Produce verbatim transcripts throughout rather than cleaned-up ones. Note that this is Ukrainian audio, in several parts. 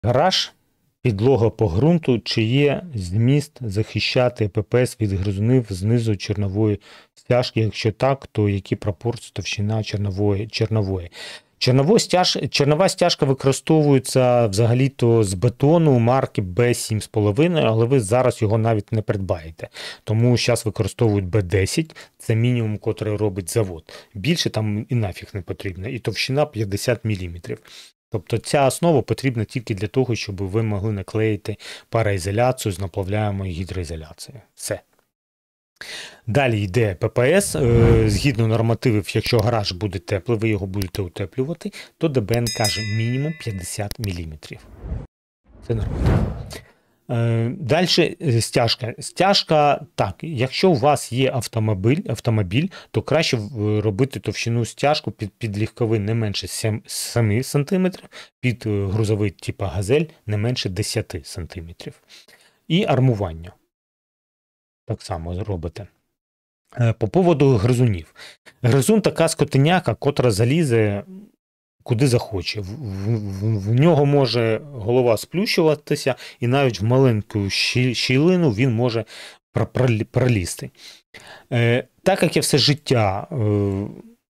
Гараж, підлога по ґрунту, чи є зміст захищати ППС від гризунів знизу чорнової стяжки? Якщо так, то які пропорції товщина чорнової? чорнової? Чорново стяж... Чорнова стяжка використовується взагалі-то з бетону марки Б сім з половиною, але ви зараз його навіть не придбаєте. Тому зараз використовують Б десять, це мінімум, котрий робить завод. Більше там і нафіг не потрібно. І товщина п'ятдесят міліметрів. Тобто ця основа потрібна тільки для того, щоб ви могли наклеїти пароізоляцію з наплавляємою гідроізоляцією. Все. Далі йде ППС. Згідно нормативів, якщо гараж буде теплий, ви його будете утеплювати, то ДБН каже мінімум п'ятдесят міліметрів. Це норматив. Далі стяжка. Стяжка, так, якщо у вас є автомобіль, автомобіль, то краще робити товщину стяжку під, під легковий не менше сім сантиметрів, під грузовий типу газель не менше десять сантиметрів. І армування. Так само робите. По поводу гризунів. Гризун така скотиняка, котра залізе куди захоче. В, в, в нього може голова сплющуватися, і навіть в маленьку щілину він може пролізти. Е, так як я все життя е,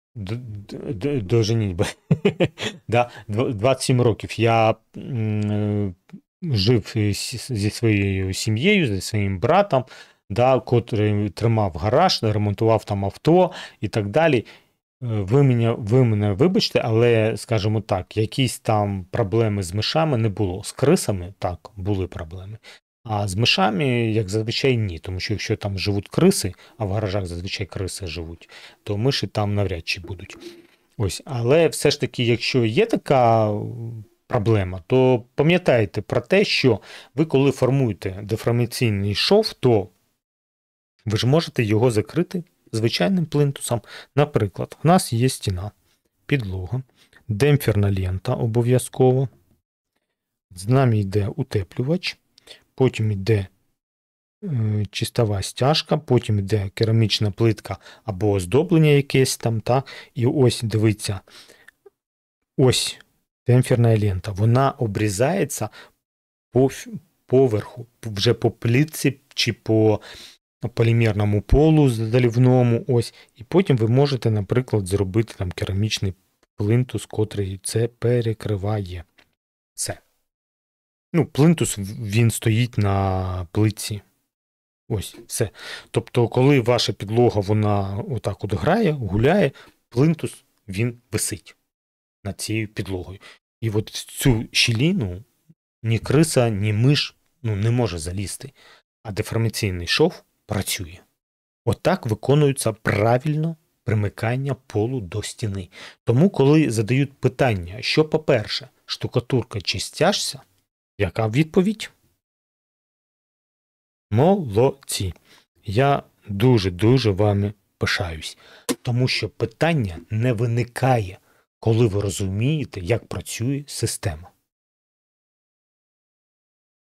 до женітьби, да, двадцять сім років я е, жив зі своєю сім'єю, зі своїм братом, да, котрий тримав гараж, ремонтував там авто і так далі. Ви мене, ви мене вибачте, але, скажімо так, якісь там проблеми з мишами не було. З крисами, так, були проблеми. А з мишами, як зазвичай, ні. Тому що якщо там живуть криси, а в гаражах зазвичай криси живуть, то миші там навряд чи будуть. Ось. Але все ж таки, якщо є така проблема, то пам'ятайте про те, що ви коли формуєте деформаційний шов, то ви ж можете його закрити звичайним плинтусом. Наприклад, у нас є стіна, підлога, демпферна лента обов'язково, з нами йде утеплювач, потім йде е, чистова стяжка, потім йде керамічна плитка або оздоблення якесь там, та, і ось, дивіться, ось демпферна лента, вона обрізається по поверху, вже по плитці чи по полімерному полу залівному, ось, і потім ви можете, наприклад, зробити там керамічний плинтус, котрий це перекриває. Все. Ну, плинтус, він стоїть на плитці. Ось, все. Тобто, коли ваша підлога, вона отак от грає, гуляє, плинтус, він висить над цією підлогою. І от в цю щілину ні криса, ні миш, ну, не може залізти. А деформаційний шов працює. Отак виконується правильно примикання полу до стіни. Тому, коли задають питання, що, по-перше, штукатурка чи стяжця, яка відповідь? Молодці. Я дуже-дуже вами пишаюсь. Тому що питання не виникає, коли ви розумієте, як працює система.